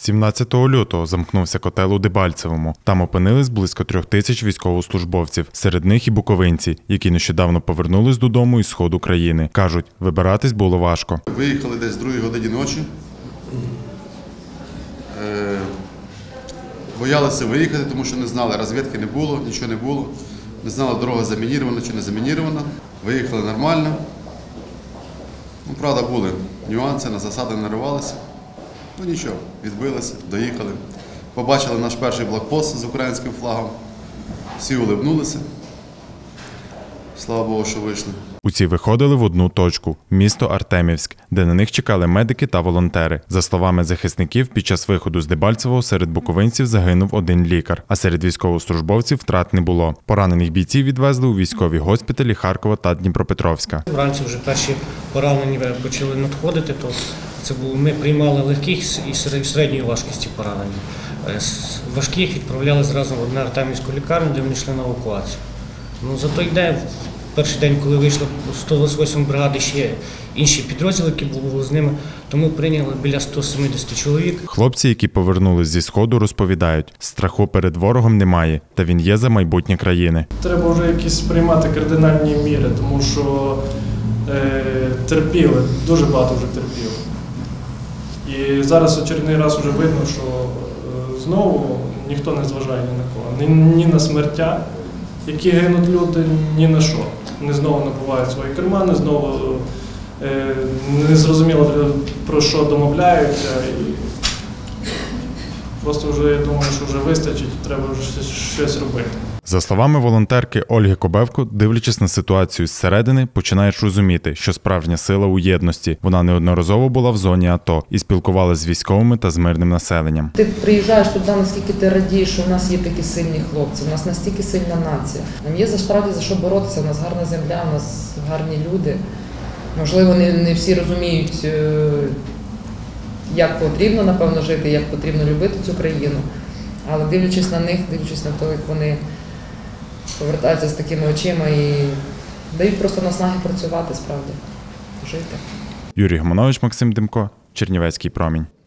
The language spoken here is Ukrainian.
17 лютого замкнувся котел у Дебальцевому. Там опинились близько 3000 військовослужбовців. Серед них і буковинці, які нещодавно повернулись додому із сходу країни. Кажуть, вибиратись було важко. Виїхали десь в 2 годині ночі. Боялися виїхати, тому що не знали, розвідки не було, нічого не було. Не знали, дорога замінірована чи не замінірована. Виїхали нормально. Правда, були нюанси, на засади наривалися. Нічого, відбилися, доїхали. Побачили наш перший блокпост з українським флагом. Всі улибнулися. Слава Богу, що вийшли. Усі виходили в одну точку – місто Артемівськ, де на них чекали медики та волонтери. За словами захисників, під час виходу з Дебальцевого серед буковинців загинув 1 лікар, а серед військовослужбовців втрат не було. Поранених бійців відвезли у військові госпіталі Харкова та Дніпропетровська. Вранці вже перші поранені почали надходити, то ми приймали легких і середньої важкості поранені. Важких відправляли зразу в одну Артемівську лікарню, де вони йшли на евакуацію. За той день, перший день, коли вийшло 128 бригади, ще інші підрозділи, які були з ними, то ми прийняли біля 170 чоловік. Хлопці, які повернулись зі Сходу, розповідають, страху перед ворогом немає, та він є за майбутнє країни. Треба вже якісь приймати кардинальні міри, тому що терпіли, дуже багато вже терпіли. І зараз очередний раз вже видно, що знову ніхто не зважає ні на кого, ні на смертя, які гинуть люди, ні на що. Вони знову набувають свої кармани, знову не зрозуміло, про що домовляються. І просто вже, я думаю, що вже вистачить, треба вже щось робити. За словами волонтерки Ольги Кобевко, дивлячись на ситуацію зсередини, починаєш розуміти, що справжня сила у єдності. Вона неодноразово була в зоні АТО і спілкувалася з військовими та з мирним населенням. Ти приїжджаєш туди, наскільки ти радієш, що в нас є такі сильні хлопці, у нас настільки сильна нація. Нам є справді за що боротися, у нас гарна земля, у нас гарні люди. Можливо, не всі розуміють, як потрібно, напевно, жити, як потрібно любити цю країну. Але дивлячись на них, дивлячись на те, як вони повертаються з такими очима і дають просто наснаги працювати, справді, жити. Юрій Гомонович, Максим Демко, Чернівецький промінь.